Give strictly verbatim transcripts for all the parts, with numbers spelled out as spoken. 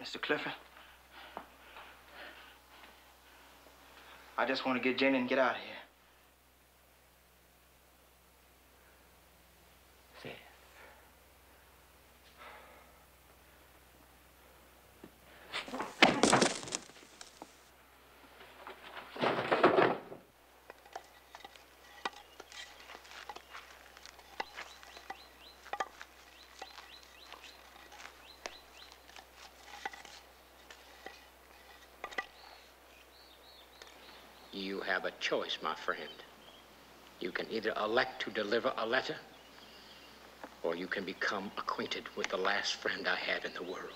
Mister Clifford, I just want to get Jenny and get out of here. You have a choice, my friend. You can either elect to deliver a letter, or you can become acquainted with the last friend I had in the world.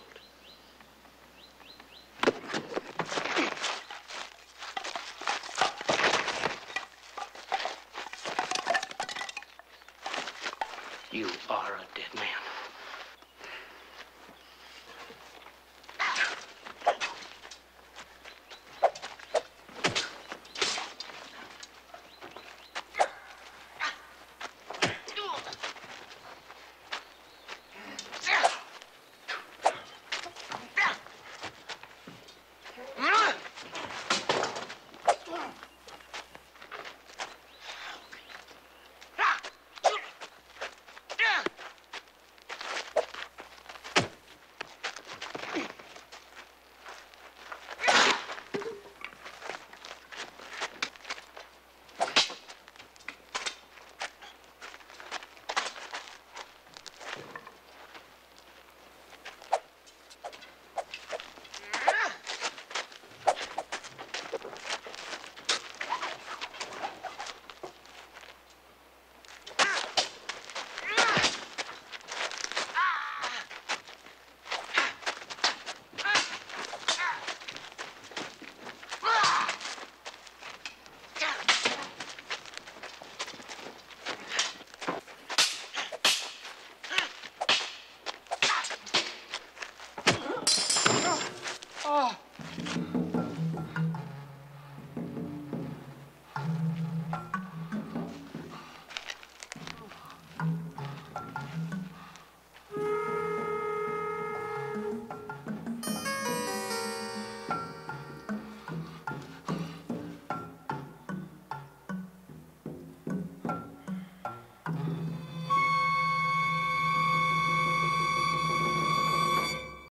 You are a dead man.